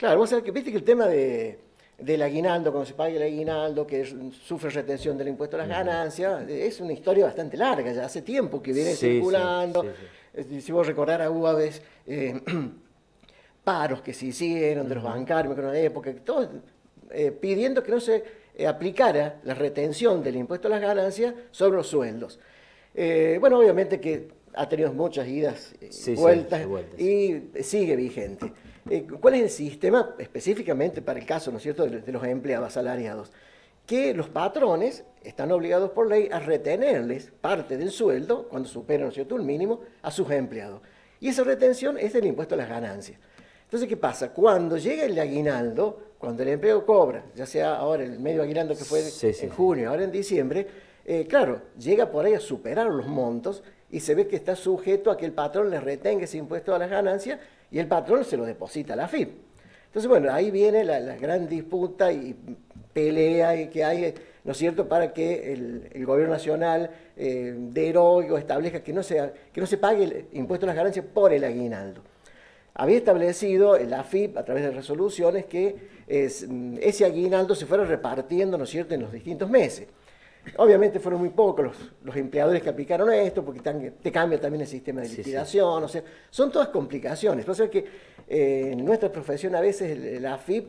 Claro, vos sabés que viste que el tema del aguinaldo, cuando se paga el aguinaldo, que sufre retención del impuesto a las ganancias, es una historia bastante larga, ya hace tiempo que viene Sí, sí, circulando. sí, sí. Si vos recordás, hubo a veces paros que se hicieron de los bancarios, me acuerdo de una época, todos pidiendo que no se aplicara la retención del impuesto a las ganancias sobre los sueldos. Bueno, obviamente que ha tenido muchas idas y vueltas, vueltas. y sigue vigente. ¿Cuál es el sistema específicamente para el caso, ¿no es cierto?, de los empleados asalariados? Que los patrones están obligados por ley a retenerles parte del sueldo, cuando superan, ¿no es cierto?, un mínimo, a sus empleados. Y esa retención es del impuesto a las ganancias. Entonces, ¿qué pasa? Cuando llega el aguinaldo, cuando el empleado cobra, ya sea ahora el medio aguinaldo que fue en junio, ahora en diciembre, claro, llega por ahí a superar los montos y se ve que está sujeto a que el patrón le retenga ese impuesto a las ganancias y el patrón se lo deposita a la AFIP. Entonces, bueno, ahí viene la gran disputa y pelea que hay, ¿no es cierto?, para que el gobierno nacional derogue o establezca que no se pague el impuesto a las ganancias por el aguinaldo. Había establecido la AFIP a través de resoluciones que ese aguinaldo se fuera repartiendo, ¿no es cierto?, en los distintos meses. Obviamente fueron muy pocos los empleadores que aplicaron esto, porque te cambia también el sistema de liquidación, o sea, son todas complicaciones. Por eso es que en nuestra profesión a veces la AFIP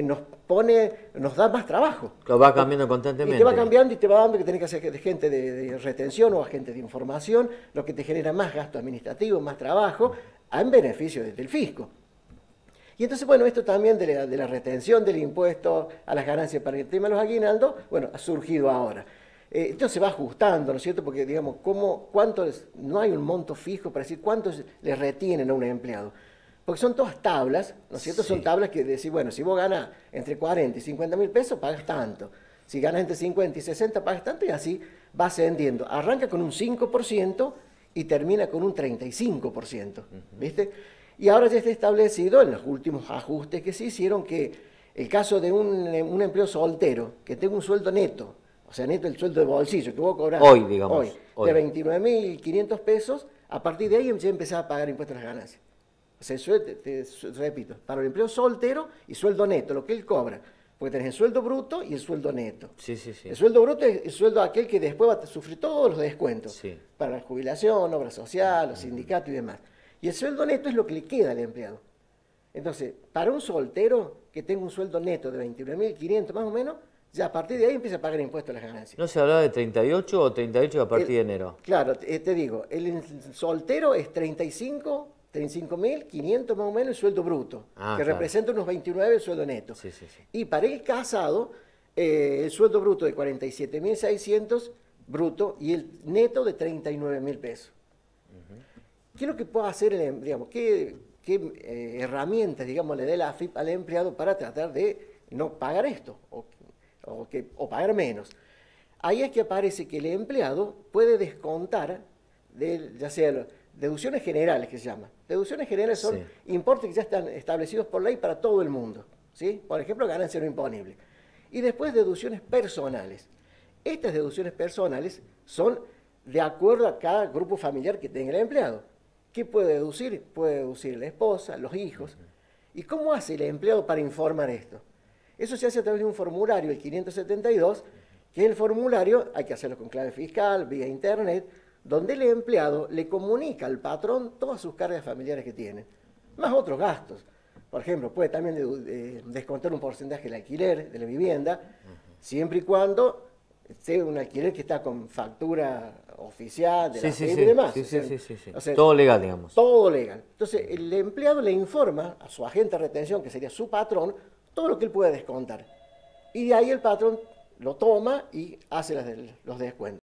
nos da más trabajo. Lo va cambiando constantemente. Y te va cambiando y te va dando que tenés que hacer de gente de retención o agente de información, lo que te genera más gasto administrativo, más trabajo, en beneficio del fisco. Y entonces, bueno, esto también de la retención del impuesto a las ganancias para el tema de los aguinaldos, bueno, ha surgido ahora. Esto se va ajustando, ¿no es cierto? Porque, digamos, no hay un monto fijo para decir cuánto le retienen a un empleado. Porque son todas tablas, ¿no es cierto? Son tablas que decís, bueno, si vos ganas entre 40 y 50 mil pesos, pagas tanto. Si ganas entre 50 y 60, pagas tanto, y así va ascendiendo. Arranca con un 5% y termina con un 35%, ¿viste? Y ahora ya está establecido en los últimos ajustes que se hicieron que el caso de un empleo soltero que tenga un sueldo neto, o sea, neto el sueldo de bolsillo que vos cobrás hoy, digamos, de 29.500 pesos, a partir de ahí ya empezás a pagar impuestos a las ganancias. O sea, repito, para el empleo soltero y sueldo neto, lo que él cobra. Porque tenés el sueldo bruto y el sueldo neto. Sí, sí, sí. El sueldo bruto es el sueldo aquel que después va a sufrir todos los descuentos. Sí. Para la jubilación, obra social, los sindicatos y demás. Y el sueldo neto es lo que le queda al empleado. Entonces, para un soltero que tenga un sueldo neto de 29.500 más o menos, ya a partir de ahí empieza a pagar impuestos a las ganancias. ¿No se hablaba de 38 o 38 a partir de enero? Claro, te digo, el soltero es 35.500 más o menos el sueldo bruto, que representa unos 29 el sueldo neto. Sí, sí, sí. Y para el casado, el sueldo bruto de 47.600 bruto y el neto de 39.000 pesos. ¿Qué es lo que puede hacer, digamos, qué herramientas, digamos, le dé la AFIP al empleado para tratar de no pagar esto o pagar menos? Ahí es que aparece que el empleado puede descontar, ya sea deducciones generales que se llaman. Deducciones generales son importes que ya están establecidos por ley para todo el mundo, ¿sí? Por ejemplo, ganancia no imponible. Y después deducciones personales. Estas deducciones personales son de acuerdo a cada grupo familiar que tenga el empleado. ¿Qué puede deducir? Puede deducir la esposa, los hijos. ¿Y cómo hace el empleado para informar esto? Eso se hace a través de un formulario, el 572, que es el formulario, hay que hacerlo con clave fiscal, vía internet, donde el empleado le comunica al patrón todas sus cargas familiares que tiene, más otros gastos. Por ejemplo, puede también descontar un porcentaje del alquiler de la vivienda, siempre y cuando sea un alquiler que está con factura oficial de la FIP y demás. Sí, o sea, todo legal, digamos. Todo legal. Entonces, el empleado le informa a su agente de retención, que sería su patrón, todo lo que él puede descontar. Y de ahí el patrón lo toma y hace los descuentos.